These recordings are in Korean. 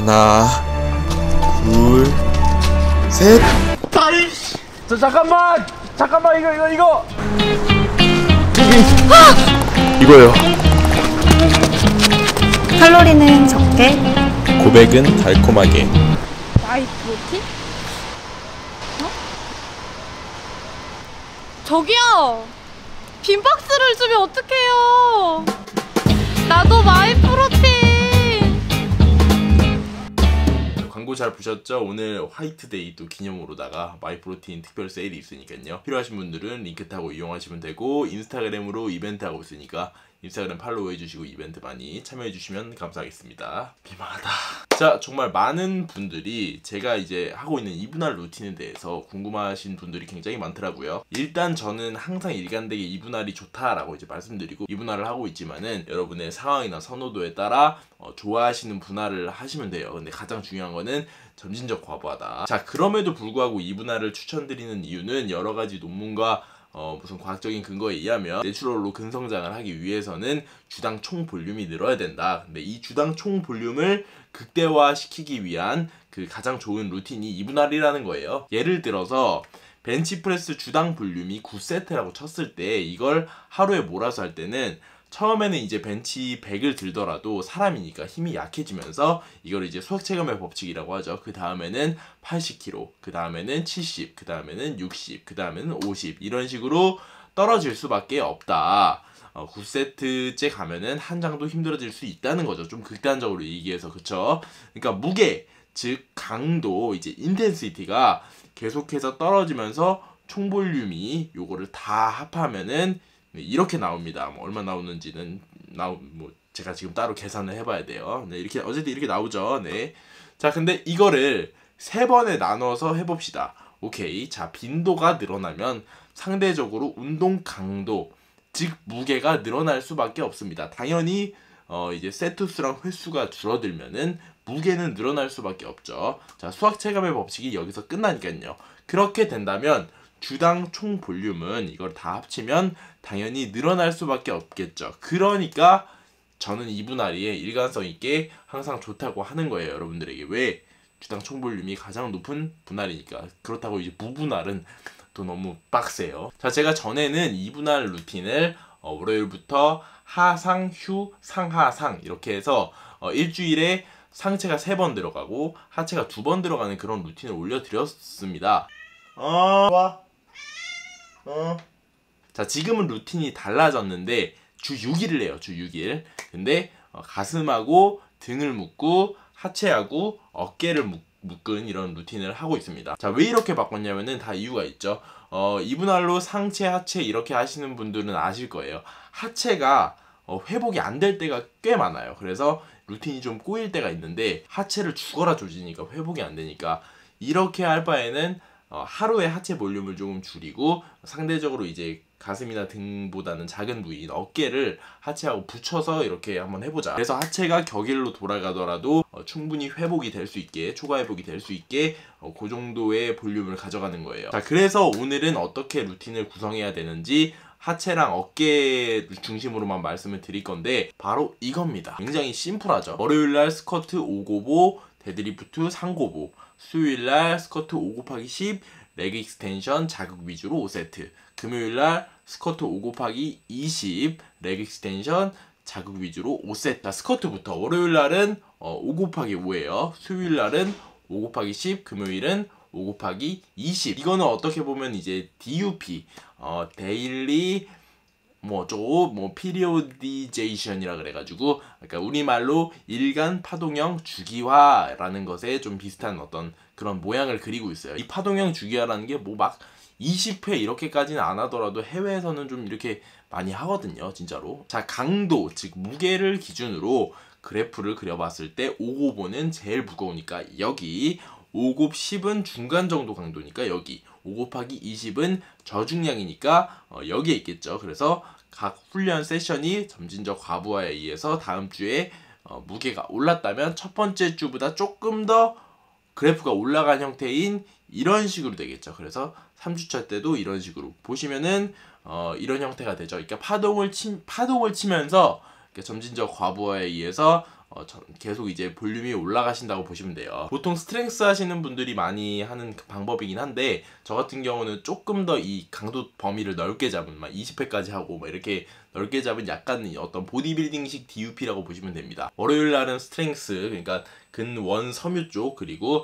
하나, 둘, 셋. 아이씨! 잠깐만 이거 이거요. 칼로리는 적게, 고백은 달콤하게. 마이 프로틴? 저기요! 빈 박스를 주면 어떡해요! 나도 마이 프로틴! 광고 잘 보셨죠? 오늘 화이트데이 또 기념으로다가 마이프로틴 특별 세일이 있으니까요. 필요하신 분들은 링크 타고 이용하시면 되고, 인스타그램으로 이벤트 하고 있으니까 인스타그램 팔로우 해주시고 이벤트 많이 참여해주시면 감사하겠습니다. 비만하다. 자, 정말 많은 분들이 제가 이제 하고 있는 이분할 루틴에 대해서 궁금하신 분들이 굉장히 많더라고요. 일단 저는 항상 일관되게 이분할이 좋다라고 이제 말씀드리고 이분할을 하고 있지만은 여러분의 상황이나 선호도에 따라 좋아하시는 분할을 하시면 돼요. 근데 가장 중요한 거는 점진적 과부하다. 자, 그럼에도 불구하고 이분할을 추천드리는 이유는 여러 가지 논문과 무슨 과학적인 근거에 의하면 내추럴로 근성장을 하기 위해서는 주당 총 볼륨이 늘어야 된다. 근데 이 주당 총 볼륨을 극대화시키기 위한 그 가장 좋은 루틴이 이분할이라는 거예요. 예를 들어서 벤치프레스 주당 볼륨이 9세트라고 쳤을 때 이걸 하루에 몰아서 할 때는 처음에는 이제 벤치 100을 들더라도 사람이니까 힘이 약해지면서 이걸 이제 수학 체감의 법칙이라고 하죠. 그 다음에는 80kg, 그 다음에는 70, 그 다음에는 60, 그 다음에는 50 이런 식으로 떨어질 수밖에 없다. 9세트째 가면은 한 장도 힘들어질 수 있다는 거죠. 좀 극단적으로 얘기해서, 그쵸? 그러니까 무게, 즉 강도, 이제 인텐시티가 계속해서 떨어지면서 총 볼륨이 요거를 다 합하면은 이렇게 나옵니다. 뭐 얼마 나오는지는 제가 지금 따로 계산을 해봐야 돼요. 네, 이렇게 어쨌든 이렇게 나오죠. 네. 자, 근데 이거를 3번에 나눠서 해봅시다. 오케이. 자, 빈도가 늘어나면 상대적으로 운동 강도, 즉 무게가 늘어날 수밖에 없습니다. 당연히 이제 세트 수랑 횟수가 줄어들면은 무게는 늘어날 수밖에 없죠. 자, 수학 체감의 법칙이 여기서 끝나니까요. 그렇게 된다면 주당 총 볼륨은 이걸 다 합치면 당연히 늘어날 수밖에 없겠죠. 그러니까 저는 이분할이 일관성 있게 항상 좋다고 하는 거예요, 여러분들에게. 왜? 주당 총 볼륨이 가장 높은 분할이니까. 그렇다고 이제 무분할은 또 너무 빡세요. 자, 제가 전에는 이분할 루틴을 월요일부터 하상, 휴, 상하상 이렇게 해서 일주일에 상체가 3번 들어가고 하체가 2번 들어가는 그런 루틴을 올려드렸습니다. 좋아. 자, 지금은 루틴이 달라졌는데 주 6일을 해요. 주 6일. 근데 가슴하고 등을 묶고 하체하고 어깨를 묶은 이런 루틴을 하고 있습니다. 자, 왜 이렇게 바꿨냐면은 다 이유가 있죠. 이분할로 상체, 하체 이렇게 하시는 분들은 아실 거예요. 하체가 회복이 안 될 때가 꽤 많아요. 그래서 루틴이 좀 꼬일 때가 있는데 하체를 죽어라 조지니까 회복이 안 되니까 이렇게 할 바에는 하루에 하체 볼륨을 조금 줄이고 상대적으로 이제 가슴이나 등보다는 작은 부위인 어깨를 하체하고 붙여서 이렇게 한번 해보자. 그래서 하체가 격일로 돌아가더라도 충분히 회복이 될 수 있게, 초과 회복이 될 수 있게 그 정도의 볼륨을 가져가는 거예요. 자, 그래서 오늘은 어떻게 루틴을 구성해야 되는지 하체랑 어깨 중심으로만 말씀을 드릴 건데 바로 이겁니다. 굉장히 심플하죠. 월요일날 스쿼트 5고보, 데드리프트 3고보, 수요일날 스쿼트 5 곱하기 10, 레그 익스텐션 자극 위주로 5세트, 금요일날 스쿼트 5 곱하기 20, 레그 익스텐션 자극 위주로 5세트. 자, 스쿼트부터 월요일날은 5 곱하기 5예요. 수요일날은 5 곱하기 10, 금요일은 5 곱하기 20. 이거는 어떻게 보면 이제 DUP, 데일리 피리오디제이션이라 그래가지고, 그러니까 우리말로 일간 파동형 주기화라는 것에 좀 비슷한 어떤 그런 모양을 그리고 있어요. 이 파동형 주기화라는 게 뭐 막 20회 이렇게까지는 안 하더라도 해외에서는 좀 이렇게 많이 하거든요, 진짜로. 자, 강도, 즉 무게를 기준으로 그래프를 그려봤을 때 5고보는 제일 무거우니까 여기, 5곱 10은 중간 정도 강도니까 여기, 5 곱하기 20은 저중량이니까 여기에 있겠죠. 그래서 각 훈련 세션이 점진적 과부하에 의해서 다음 주에 무게가 올랐다면 첫 번째 주보다 조금 더 그래프가 올라간 형태인 이런 식으로 되겠죠. 그래서 3주차 때도 이런 식으로 보시면은 이런 형태가 되죠. 그러니까 파동을 치면서 점진적 과부하에 의해서 계속 이제 볼륨이 올라가신다고 보시면 돼요. 보통 스트렝스 하시는 분들이 많이 하는 그 방법이긴 한데 저 같은 경우는 조금 더 이 강도 범위를 넓게 잡은 막 20회까지 하고 막 이렇게 넓게 잡은 약간 어떤 보디빌딩식 DUP라고 보시면 됩니다. 월요일 날은 스트렝스, 그러니까 근원 섬유 쪽, 그리고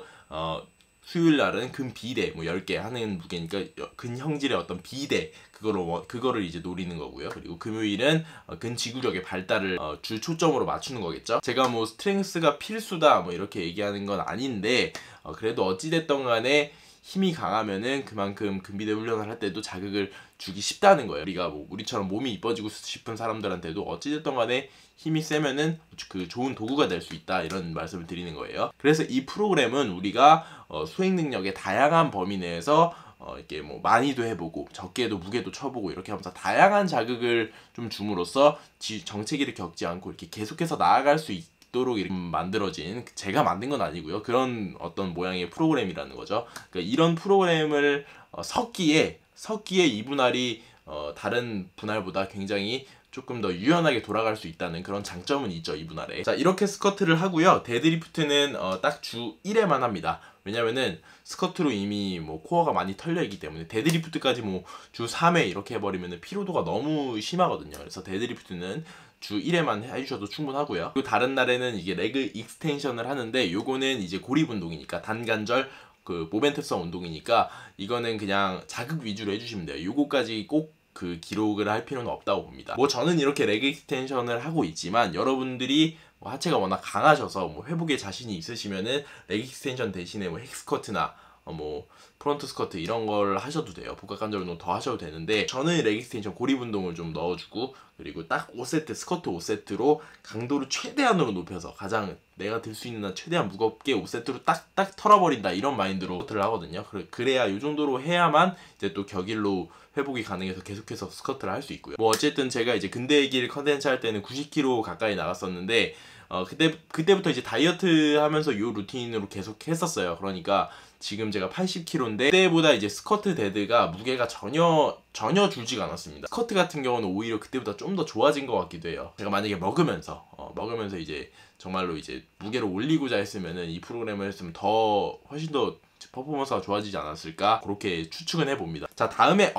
수요일 날은 근 비대 뭐 10개 하는 무게니까 근형질의 어떤 비대 그거를 이제 노리는 거고요. 그리고 금요일은 근지구력의 발달을 주 초점으로 맞추는 거겠죠. 제가 뭐 스트렝스가 필수다 뭐 이렇게 얘기하는 건 아닌데 그래도 어찌됐던 간에 힘이 강하면은 그만큼 근비대 훈련을 할 때도 자극을 주기 쉽다는 거예요. 우리가 뭐 우리처럼 몸이 이뻐지고 싶은 사람들한테도 어찌됐던 간에 힘이 세면은 그 좋은 도구가 될 수 있다, 이런 말씀을 드리는 거예요. 그래서 이 프로그램은 우리가 수행 능력의 다양한 범위 내에서 이렇게 뭐 많이도 해보고 적게도 무게도 쳐보고 이렇게 하면서 다양한 자극을 좀 줌으로써 정체기를 겪지 않고 이렇게 계속해서 나아갈 수 있도록 이렇게 만들어진, 제가 만든 건 아니고요, 그런 어떤 모양의 프로그램이라는 거죠. 그러니까 이런 프로그램을 섞기에 이 분할이 다른 분할보다 굉장히 조금 더 유연하게 돌아갈 수 있다는 그런 장점은 있죠, 이 분할에. 자, 이렇게 스쿼트를 하고요. 데드리프트는 딱 주 1회만 합니다. 왜냐면은 스쿼트로 이미 뭐 코어가 많이 털려 있기 때문에 데드리프트까지 뭐 주 3회 이렇게 해버리면 피로도가 너무 심하거든요. 그래서 데드리프트는 주 1회만 해주셔도 충분하고요. 그리고 다른 날에는 이게 레그 익스텐션을 하는데 요거는 이제 고립 운동이니까 단관절 그 모멘트성 운동이니까 이거는 그냥 자극 위주로 해주시면 돼요. 요거까지 꼭 그 기록을 할 필요는 없다고 봅니다. 뭐 저는 이렇게 레그 익스텐션을 하고 있지만 여러분들이 뭐 하체가 워낙 강하셔서 뭐 회복에 자신이 있으시면은 레그 익스텐션 대신에 뭐 헥스쿼트나 뭐 프론트 스쿼트 이런 걸 하셔도 돼요. 복합관절 운동 더 하셔도 되는데 저는 레그 익스텐션 고립 운동을 좀 넣어주고, 그리고 딱 5세트 스쿼트 5세트로 강도를 최대한으로 높여서 가장 내가 들 수 있는 한 최대한 무겁게 5세트로 딱딱 털어버린다, 이런 마인드로 스쿼트를 하거든요. 그래야 이 정도로 해야만 이제 또 격일로 회복이 가능해서 계속해서 스쿼트를 할 수 있고요. 뭐 어쨌든 제가 이제 근대의 길 컨텐츠 할 때는 90kg 가까이 나갔었는데 그때부터 이제 다이어트 하면서 이 루틴으로 계속 했었어요. 그러니까 지금 제가 80kg인데 그때보다 이제 스쿼트 데드가 무게가 전혀 줄지가 않았습니다. 스쿼트 같은 경우는 오히려 그때보다 좀 더 좋아진 것 같기도 해요. 제가 만약에 먹으면서 이제 정말로 이제 무게를 올리고자 했으면은 이 프로그램을 했으면 훨씬 더 퍼포먼스가 좋아지지 않았을까, 그렇게 추측은 해봅니다. 자, 다음에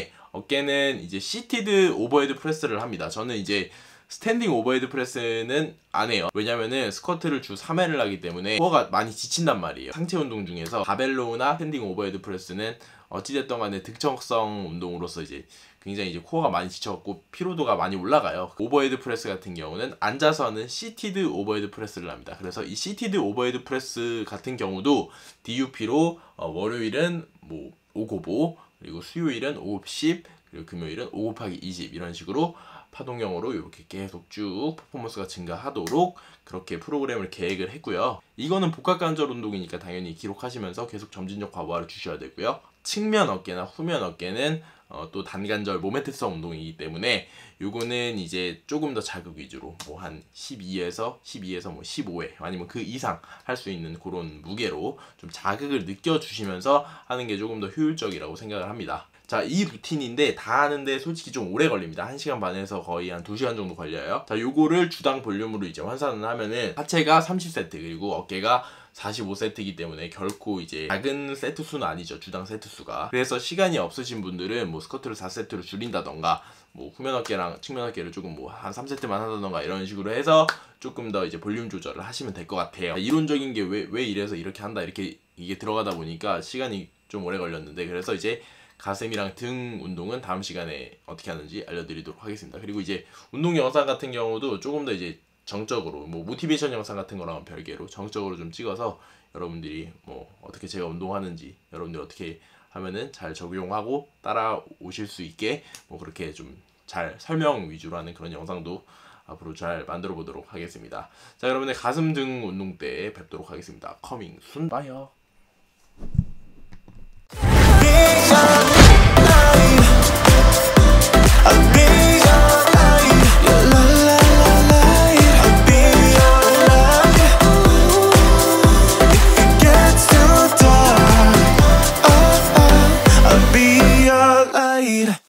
어깨는 이제 시티드 오버헤드 프레스를 합니다. 저는 이제 스탠딩 오버헤드 프레스는 안 해요. 왜냐면은 스쿼트를 주 3회를 하기 때문에 코어가 많이 지친단 말이에요. 상체 운동 중에서 바벨로우나 스탠딩 오버헤드 프레스는 어찌됐든 간에 득점성 운동으로서 이제 굉장히 이제 코어가 많이 지쳐갖고 피로도가 많이 올라가요. 오버헤드 프레스 같은 경우는 앉아서 하는 시티드 오버헤드 프레스를 합니다. 그래서 이 시티드 오버헤드 프레스 같은 경우도 DUP로 월요일은 뭐 5곱5, 그리고 수요일은 5곱10, 그리고 금요일은 5곱하기20 이런 식으로 파동형으로 이렇게 계속 쭉 퍼포먼스가 증가하도록 그렇게 프로그램을 계획을 했고요. 이거는 복합관절 운동이니까 당연히 기록하시면서 계속 점진적 과부하를 주셔야 되고요. 측면 어깨나 후면 어깨는 또 단관절 모멘트성 운동이기 때문에 요거는 이제 조금 더 자극 위주로 뭐 한 12에서 뭐 15회 아니면 그 이상 할 수 있는 그런 무게로 좀 자극을 느껴주시면서 하는 게 조금 더 효율적이라고 생각을 합니다. 자, 이 루틴인데 다 하는데 솔직히 좀 오래 걸립니다. 1시간 반에서 거의 한 2시간 정도 걸려요. 자, 요거를 주당 볼륨으로 이제 환산을 하면은 하체가 30세트 그리고 어깨가 45세트이기 때문에 결코 이제 작은 세트 수는 아니죠, 주당 세트 수가. 그래서 시간이 없으신 분들은 뭐 스쿼트를 4세트로 줄인다던가 뭐 후면 어깨랑 측면 어깨를 조금 뭐 한 3세트만 하다던가 이런 식으로 해서 조금 더 이제 볼륨 조절을 하시면 될 것 같아요. 이론적인 게 왜 이래서 이렇게 한다 이렇게 이게 들어가다 보니까 시간이 좀 오래 걸렸는데, 그래서 이제 가슴이랑 등 운동은 다음 시간에 어떻게 하는지 알려드리도록 하겠습니다. 그리고 이제 운동 영상 같은 경우도 조금 더 이제 정적으로 뭐 모티베이션 영상 같은 거랑은 별개로 정적으로 좀 찍어서 여러분들이 뭐 어떻게 제가 운동하는지 여러분들이 어떻게 하면은 잘 적용하고 따라오실 수 있게 뭐 그렇게 좀 잘 설명 위주로 하는 그런 영상도 앞으로 잘 만들어 보도록 하겠습니다. 자, 여러분의 가슴 등 운동 때 뵙도록 하겠습니다. 커밍 순 봐요.